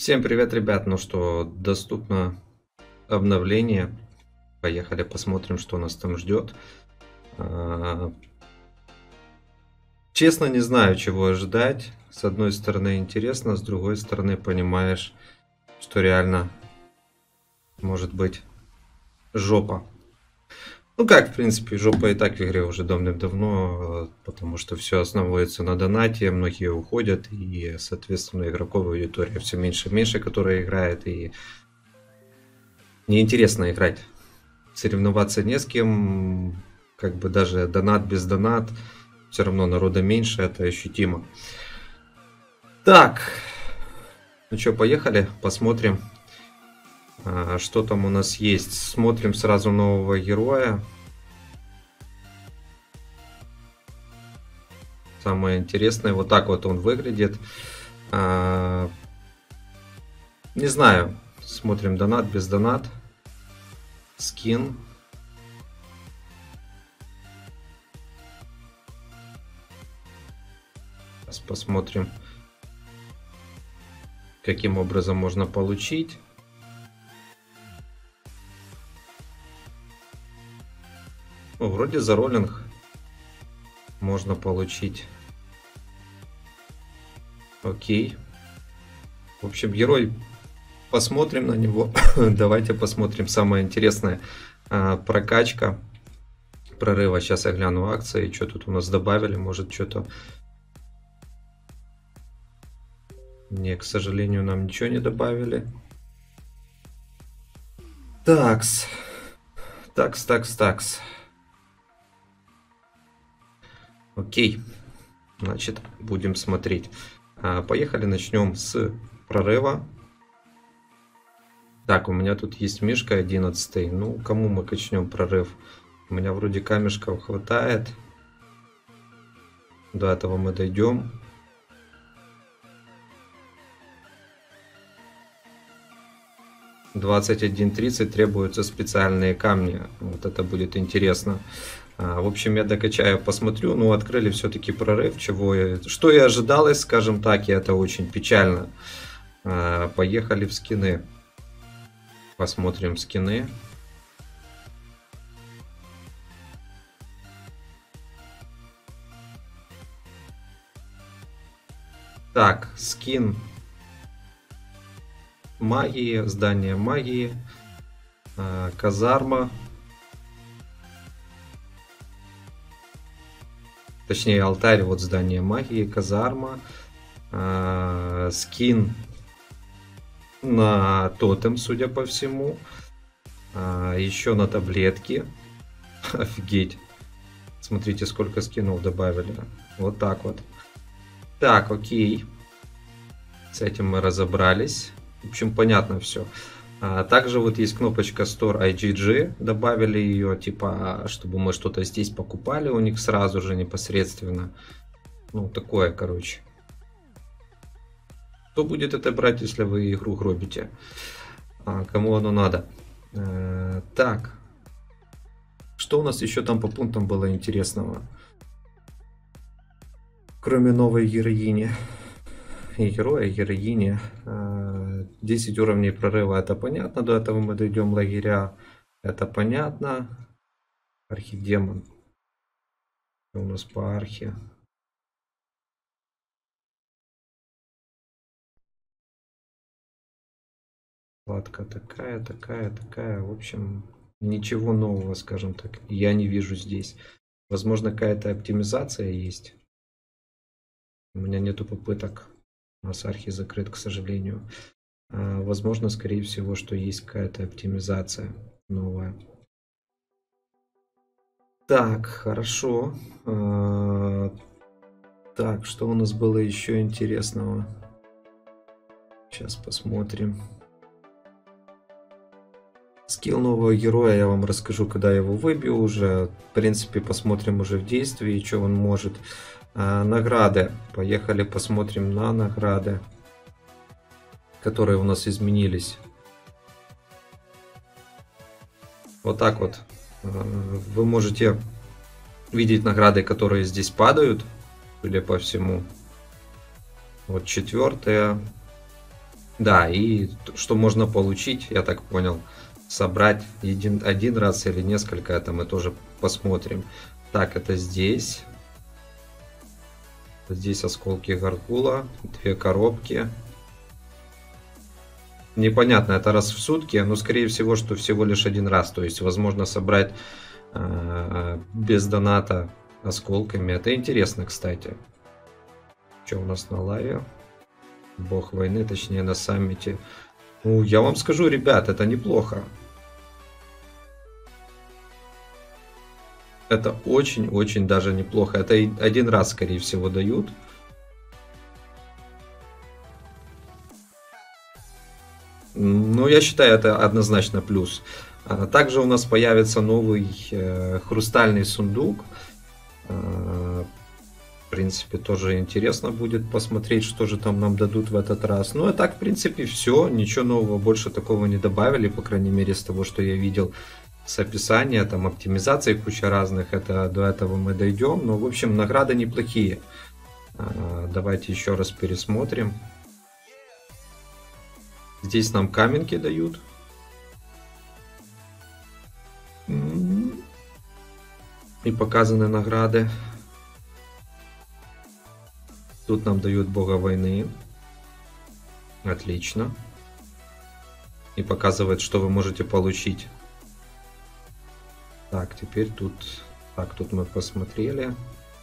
Всем привет, ребят! Ну что, доступно обновление. Поехали посмотрим, что нас там ждет. А, Честно, не знаю, чего ожидать. С одной стороны интересно, с другой стороны понимаешь, что реально может быть жопа. Ну как, в принципе, жопа и так в игре уже давным-давно, потому что все основывается на донате, многие уходят, и, соответственно, игроковая аудитория все меньше и меньше, которая играет, и неинтересно играть. Соревноваться не с кем, как бы даже донат без донат, все равно народа меньше, это ощутимо. Так, ну что, поехали, посмотрим, что там у нас есть. Смотрим сразу нового героя. Самое интересное, вот так вот он выглядит. Не знаю, смотрим донат без донат. Скин. Сейчас посмотрим, каким образом можно получить. Ну, вроде за роллинг можно получить. Окей. В общем, герой, посмотрим на него. Давайте посмотрим самое интересное. Прокачка прорыва. Сейчас я гляну акции. Что тут у нас добавили? Может, что-то... Не, к сожалению, нам ничего не добавили. Такс. Такс. Окей. Значит, будем смотреть. Поехали, начнем с прорыва. Так, у меня тут есть мишка 11. Ну, кому мы качнем прорыв? У меня вроде камешков хватает. До этого мы дойдем. В 21:30 требуются специальные камни. Вот это будет интересно. В общем, я докачаю, посмотрю. Ну, открыли все-таки прорыв. Что и ожидалось, скажем так, и это очень печально. Поехали в скины. Посмотрим скины. Так, скин магии, здание магии, казарма. Точнее, алтарь, вот здание магии, казарма. Скин на тотем, судя по всему. Еще на таблетки. Офигеть. Смотрите, сколько скинов добавили. Вот так вот. Так, окей. С этим мы разобрались. В общем, понятно все. Также вот есть кнопочка Store IGG. Добавили ее, типа, чтобы мы что-то здесь покупали у них сразу же, непосредственно. Ну, такое, короче. Кто будет это брать, если вы игру гробите? Кому оно надо? Так. Что у нас еще там по пунктам было интересного? Кроме новой героини. И героя, и героини. 10 уровней прорыва, это понятно. До этого мы дойдем лагеря. Это понятно. Архидемон. Что у нас по архе? Вкладка такая. В общем, ничего нового, скажем так, я не вижу здесь. Возможно, какая-то оптимизация есть. У меня нету попыток. У нас архи закрыт, к сожалению. Возможно, скорее всего, что есть какая-то оптимизация новая. Так, хорошо. Так, что у нас было еще интересного? Сейчас посмотрим. Скилл нового героя я вам расскажу, когда я его выбью уже. В принципе, посмотрим уже в действии, что он может. Награды. Поехали посмотрим на награды, которые у нас изменились. Вот так вот. Вы можете видеть награды, которые здесь падают, судя по всему. Вот 4-я. Да, и что можно получить, я так понял, собрать один раз или несколько, это мы тоже посмотрим. Так, это здесь. Здесь осколки Гаргула, 2 коробки. Непонятно, это раз в сутки, но скорее всего, что всего лишь один раз. То есть, возможно, собрать без доната осколками. Это интересно, кстати. Что у нас на лаве? Бог войны, точнее на саммите. Ну, я вам скажу, ребят, это неплохо. Это очень-очень даже неплохо. Это один раз, скорее всего, дают. Ну, я считаю, это однозначно плюс. Также у нас появится новый хрустальный сундук. В принципе, тоже интересно будет посмотреть, что же там нам дадут в этот раз. Ну, а так, в принципе, все. Ничего нового больше такого не добавили, по крайней мере, с того, что я видел с описания. Там оптимизации куча разных. Это до этого мы дойдем. Но, в общем, награды неплохие. Давайте еще раз пересмотрим. Здесь нам каменки дают. И показаны награды. Тут нам дают бога войны. Отлично. И показывает, что вы можете получить. Так, теперь тут... Так, тут мы посмотрели.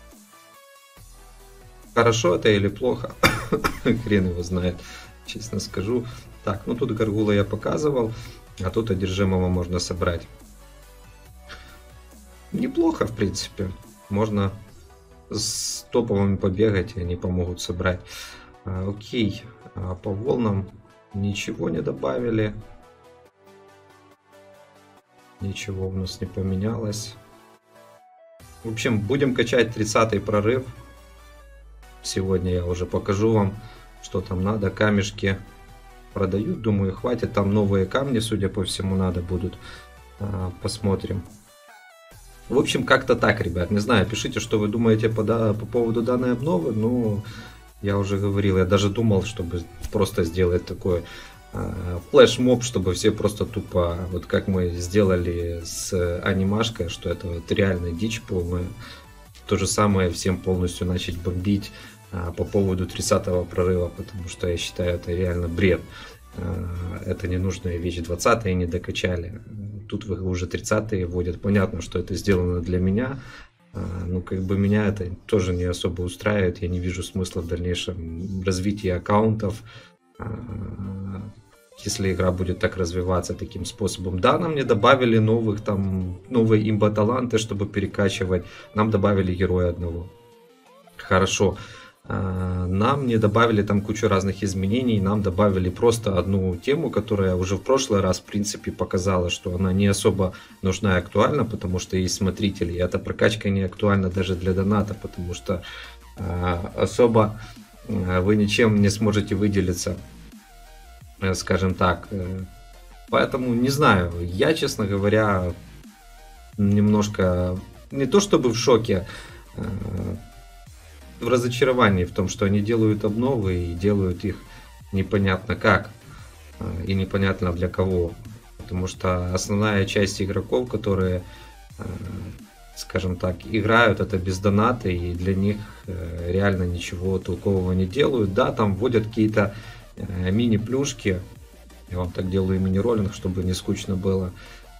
Хорошо это или плохо? Хрен его знает, честно скажу. Так, ну тут Гаргула я показывал. А тут одержимого можно собрать. Неплохо, в принципе. Можно с топовыми побегать, и они помогут собрать. Окей, по волнам ничего не добавили. Ничего у нас не поменялось. В общем, будем качать 30-й прорыв. Сегодня я уже покажу вам, что там надо. Камешки продают, думаю, хватит. Там новые камни, судя по всему, надо будут. Посмотрим. В общем, как-то так, ребят. Не знаю, пишите, что вы думаете по поводу данной обновы. Ну, я уже говорил, я даже думал, чтобы просто сделать такой флеш-моб, чтобы все просто тупо, вот как мы сделали с анимашкой, что это вот реально дичь полная. То же самое всем полностью начать бомбить по поводу 30-го прорыва, потому что я считаю, это реально бред. Это ненужная вещь, 20-е не докачали. Тут уже 30-е вводят. Понятно, что это сделано для меня. Ну, как бы меня это тоже не особо устраивает. Я не вижу смысла в дальнейшем развитии аккаунтов, если игра будет так развиваться таким способом. Да, нам не добавили новые имба-таланты, чтобы перекачивать. Нам добавили героя одного. Хорошо. Нам не добавили там кучу разных изменений, нам добавили просто одну тему, которая уже в прошлый раз в принципе показала, что она не особо нужна и актуальна, потому что есть смотрители, и эта прокачка не актуальна даже для доната, потому что особо вы ничем не сможете выделиться, скажем так. Поэтому не знаю, я, честно говоря, немножко не то чтобы в шоке, в разочаровании в том, что они делают обновы и делают их непонятно как и непонятно для кого. Потому что основная часть игроков, которые, скажем так, играют, это без доната, и для них реально ничего толкового не делают. Да, там вводят какие-то мини-плюшки. Я вам так делаю мини-роллинг, чтобы не скучно было.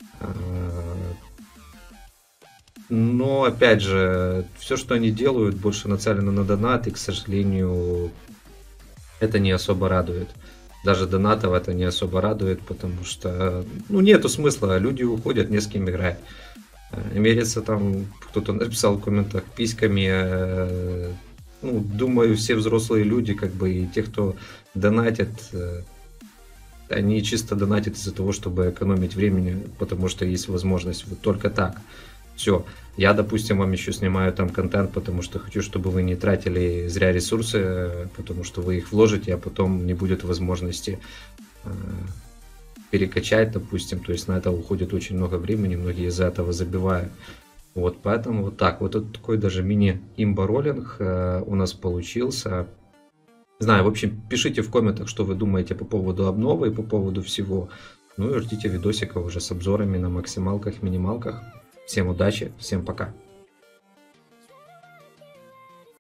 Но, опять же, все, что они делают, больше нацелено на донат, и, к сожалению, это не особо радует. Даже донатов это не особо радует, потому что, ну, нету смысла, люди уходят, не с кем играть. Мериться там, кто-то написал в комментах, письками. Ну, думаю, все взрослые люди, как бы, и те, кто донатит, они чисто донатят из-за того, чтобы экономить времени, потому что есть возможность вот только так. Все, я, допустим, вам еще снимаю там контент, потому что хочу, чтобы вы не тратили зря ресурсы, потому что вы их вложите, а потом не будет возможности перекачать, допустим. То есть на это уходит очень много времени, многие из-за этого забивают. Вот, поэтому вот так. Вот такой даже мини-имба-роллинг у нас получился. Не знаю, в общем, пишите в комментах, что вы думаете по поводу обновы и по поводу всего. Ну и ждите видосиков уже с обзорами на максималках, минималках. Всем удачи, всем пока.